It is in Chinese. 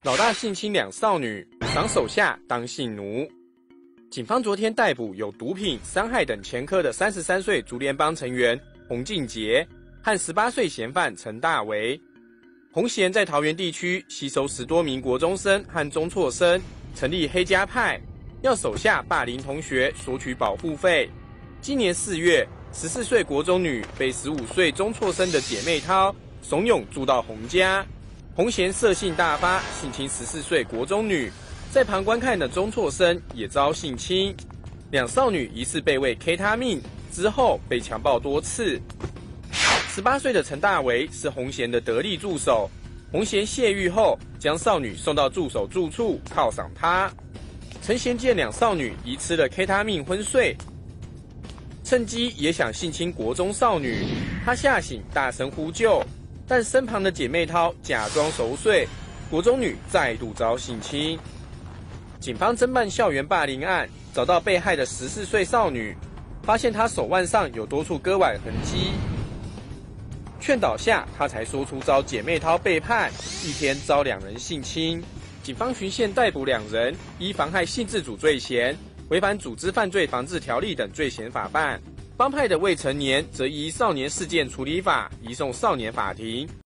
老大性侵2少女，赏手下当性奴。警方昨天逮捕有毒品、伤害等前科的33岁竹联帮成员洪敬杰和18岁嫌犯陈大为。洪嫌在桃园地区吸收10多名国中生和中辍生，成立黑家派，要手下霸凌同学索取保护费。今年4月，14岁国中女被15岁中辍生的姐妹涛怂恿住到洪家。洪嫌色性大发，性侵14岁国中女，在旁观看的中辍生也遭性侵。2少女疑似被喂 K 他命，之后被强暴多次。18岁的陈大为是洪嫌的得力助手，洪嫌泄欲后将少女送到助手住处犒赏他。陈嫌见2少女疑吃了 K 他命昏睡，趁机也想性侵国中少女，他吓醒大声呼救，但身旁的姐妹涛假装熟睡，国中女再度遭性侵。警方侦办校园霸凌案，找到被害的14岁少女，发现她手腕上有多处割腕痕迹。劝导下，她才说出遭姐妹涛背叛，一天遭2人性侵。警方循线逮捕2人，依妨害性自主罪嫌、违反组织犯罪防治条例等罪嫌法办。帮派的未成年则依少年事件处理法移送少年法庭。